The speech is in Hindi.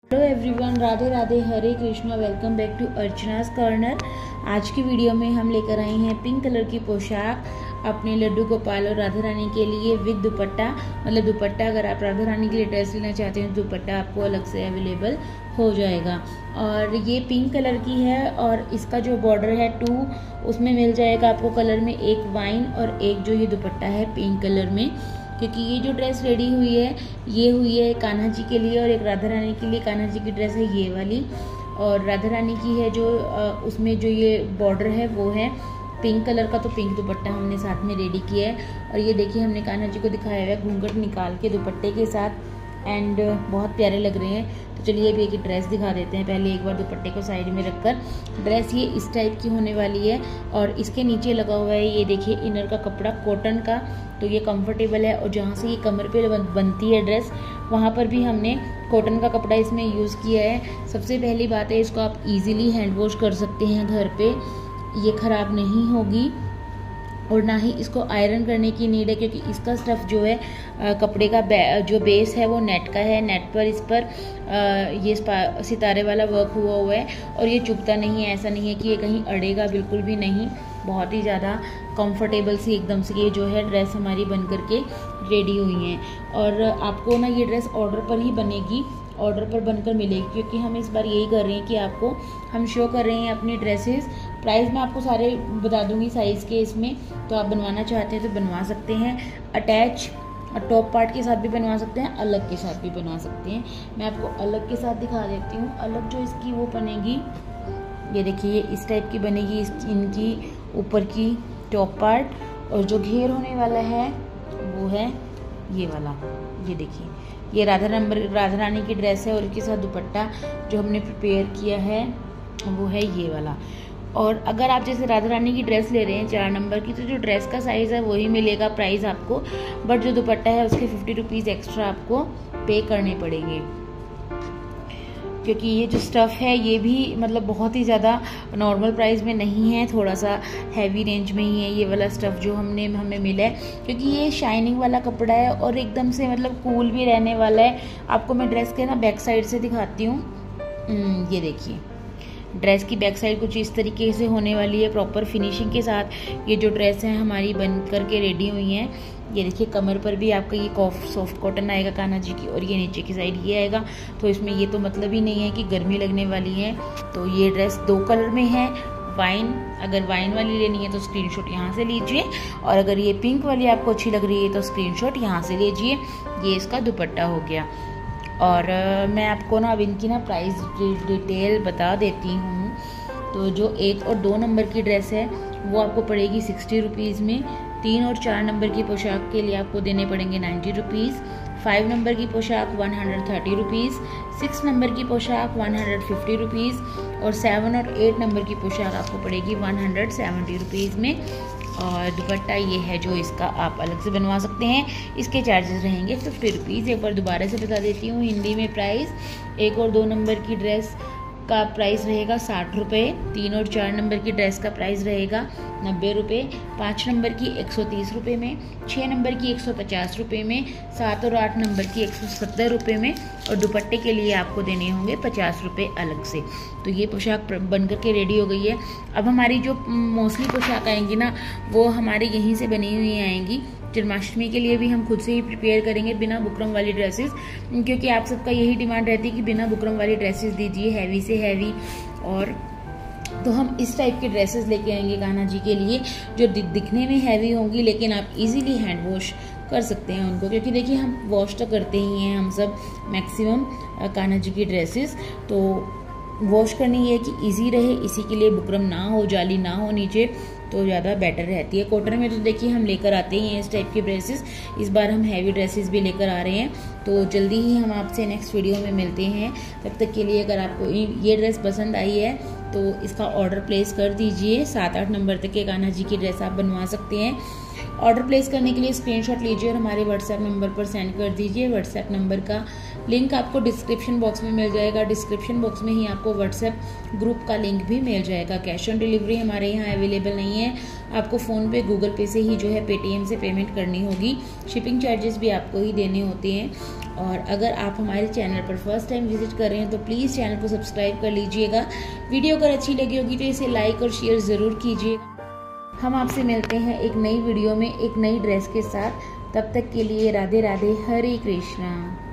Hello everyone, Radhe Radhe, Hare Krishna. Welcome back to Archana's corner. आज की वीडियो में हम लेकर आए हैं पिंक कलर की पोशाक अपने लड्डू गोपाल और राधा रानी के लिए विद दुपट्टा। मतलब दुपट्टा, अगर आप राधा रानी के लिए ड्रेस लेना चाहते हैं तो दुपट्टा आपको अलग से अवेलेबल हो जाएगा। और ये पिंक कलर की है और इसका जो बॉर्डर है 2 उसमें मिल जाएगा आपको कलर में, एक वाइन और एक जो ये दुपट्टा है पिंक कलर में। क्योंकि ये जो ड्रेस रेडी हुई है ये हुई है कान्हा जी के लिए और एक राधा रानी के लिए। कान्हा जी की ड्रेस है ये वाली और राधा रानी की है जो उसमें जो ये बॉर्डर है वो है पिंक कलर का। तो पिंक दुपट्टा हमने साथ में रेडी किया है। और ये देखिए हमने कान्हा जी को दिखाया हुआ है घूंघट निकाल के दुपट्टे के साथ, एंड बहुत प्यारे लग रहे हैं। तो चलिए अभी एक ड्रेस दिखा देते हैं। पहले एक बार दुपट्टे को साइड में रखकर, ड्रेस ये इस टाइप की होने वाली है और इसके नीचे लगा हुआ है ये देखिए इनर का कपड़ा कॉटन का, तो ये कंफर्टेबल है। और जहाँ से ये कमर पे बनती है ड्रेस वहाँ पर भी हमने कॉटन का कपड़ा इसमें यूज़ किया है। सबसे पहली बात है, इसको आप इजीली हैंड वॉश कर सकते हैं घर पे, ये ख़राब नहीं होगी और ना ही इसको आयरन करने की नीड है, क्योंकि इसका स्टफ़ जो है कपड़े का जो बेस है वो नेट का है। नेट पर इस पर ये सितारे वाला वर्क हुआ है और ये चुभता नहीं है। ऐसा नहीं है कि ये कहीं अड़ेगा, बिल्कुल भी नहीं। बहुत ही ज़्यादा कंफर्टेबल सी एकदम से ये जो है ड्रेस हमारी बन करके रेडी हुई है। और आपको ना ये ड्रेस ऑर्डर पर ही बनेगी, ऑर्डर पर बनकर मिलेगी, क्योंकि हम इस बार यही कर रहे हैं कि आपको हम शो कर रहे हैं अपनी ड्रेसेस। प्राइस मैं आपको सारे बता दूंगी साइज़ के इसमें, तो आप बनवाना चाहते हैं तो बनवा सकते हैं। अटैच टॉप पार्ट के साथ भी बनवा सकते हैं, अलग के साथ भी बनवा सकते हैं। मैं आपको अलग के साथ दिखा देती हूँ। अलग जो इसकी वो बनेगी, ये देखिए ये इस टाइप की बनेगी, इनकी ऊपर की टॉप पार्ट, और जो घेर होने वाला है वो है ये वाला। ये देखिए ये राधा रानी की ड्रेस है और इसके साथ दुपट्टा जो हमने प्रिपेयर किया है वो है ये वाला। और अगर आप जैसे राधा रानी की ड्रेस ले रहे हैं 4 नंबर की, तो जो ड्रेस का साइज़ है वही मिलेगा प्राइस आपको, बट जो दुपट्टा है उसके 50 रुपीज़ एक्स्ट्रा आपको पे करने पड़ेंगे। क्योंकि ये जो स्टफ़ है ये भी मतलब बहुत ही ज़्यादा नॉर्मल प्राइस में नहीं है, थोड़ा सा हैवी रेंज में ही है ये वाला स्टफ़ जो हमें मिला है। क्योंकि ये शाइनिंग वाला कपड़ा है और एकदम से मतलब कूल भी रहने वाला है। आपको मैं ड्रेस के ना बैक साइड से दिखाती हूँ। ये देखिए ड्रेस की बैक साइड कुछ इस तरीके से होने वाली है, प्रॉपर फिनिशिंग के साथ ये जो ड्रेस है हमारी बन करके रेडी हुई हैं। ये देखिए कमर पर भी आपका ये सॉफ्ट कॉटन आएगा कान्हा जी की, और ये नीचे की साइड ये आएगा। तो इसमें ये तो मतलब ही नहीं है कि गर्मी लगने वाली है। तो ये ड्रेस 2 कलर में है। वाइन, अगर वाइन वाली लेनी है तो स्क्रीनशॉट यहाँ से लीजिए, और अगर ये पिंक वाली आपको अच्छी लग रही है तो स्क्रीनशॉट यहाँ से लीजिए। ये इसका दुपट्टा हो गया। और मैं आपको ना अब इनकी ना प्राइस डिटेल बता देती हूँ। तो जो 1 और 2 नंबर की ड्रेस है वो आपको पड़ेगी 60 रुपीज़ में। 3 और 4 नंबर की पोशाक के लिए आपको देने पड़ेंगे 90 रुपीज़। 5 नंबर की पोशाक 130 रुपीज़। 6 नंबर की पोशाक 150 रुपीज़ और 7 और 8 नंबर की पोशाक आपको पड़ेगी 170 रुपीज़ में। और दुपट्टा ये है जो इसका आप अलग से बनवा सकते हैं, इसके चार्जेस रहेंगे 50 रुपीज़। एक बार दोबारा से बता देती हूँ हिंदी में प्राइस। 1 और 2 नंबर की ड्रेस का प्राइस रहेगा 60 रुपये। 3 और 4 नंबर की ड्रेस का प्राइस रहेगा 90 रुपये। 5 नंबर की 130 रुपये में। 6 नंबर की 150 रुपये में। 7 और 8 नंबर की 170 रुपये में। और दुपट्टे के लिए आपको देने होंगे 50 रुपये अलग से। तो ये पोशाक बन करके रेडी हो गई है। अब हमारी जो मोस्टली पोशाक आएंगी ना वो हमारे यहीं से बनी हुई आएंगी। जन्माष्टमी के लिए भी हम खुद से ही प्रिपेयर करेंगे बिना बुकरम वाली ड्रेसेस, क्योंकि आप सबका यही डिमांड रहती है कि बिना बुकरम वाली ड्रेसेस दीजिए, हैवी से हैवी। और तो हम इस टाइप की ड्रेसेस लेके आएंगे कान्हा जी के लिए, जो दिखने में हैवी होंगी लेकिन आप इजीली हैंड वॉश कर सकते हैं उनको। क्योंकि देखिए हम वॉश तो करते ही हैं हम सब मैक्सिमम कान्हा जी की ड्रेसेस, तो वॉश करनी है कि इजी रहे, इसी के लिए बुकरम ना हो, जाली ना हो नीचे, तो ज़्यादा बेटर रहती है। कॉटन में तो देखिए हम लेकर आते ही हैं इस टाइप की ड्रेसेस, इस बार हम हैवी ड्रेसेस भी लेकर आ रहे हैं। तो जल्दी ही हम आपसे नेक्स्ट वीडियो में मिलते हैं। तब तक के लिए अगर आपको ये ड्रेस पसंद आई है तो इसका ऑर्डर प्लेस कर दीजिए। 7-8 नंबर तक के कान्हा जी की ड्रेस आप बनवा सकते हैं। ऑर्डर प्लेस करने के लिए स्क्रीनशॉट लीजिए और हमारे व्हाट्सएप नंबर पर सेंड कर दीजिए। व्हाट्सएप नंबर का लिंक आपको डिस्क्रिप्शन बॉक्स में मिल जाएगा। डिस्क्रिप्शन बॉक्स में ही आपको व्हाट्सएप ग्रुप का लिंक भी मिल जाएगा। कैश ऑन डिलीवरी हमारे यहाँ अवेलेबल नहीं है, आपको फ़ोन पे गूगल पे से ही जो है पेटीएम से पेमेंट करनी होगी। शिपिंग चार्जेस भी आपको ही देने होते हैं। और अगर आप हमारे चैनल पर फर्स्ट टाइम विजिट कर रहे हैं तो प्लीज़ चैनल को सब्सक्राइब कर लीजिएगा। वीडियो अगर अच्छी लगी होगी तो इसे लाइक और शेयर ज़रूर कीजिएगा। हम आपसे मिलते हैं एक नई वीडियो में एक नई ड्रेस के साथ। तब तक के लिए राधे राधे, हरे कृष्णा।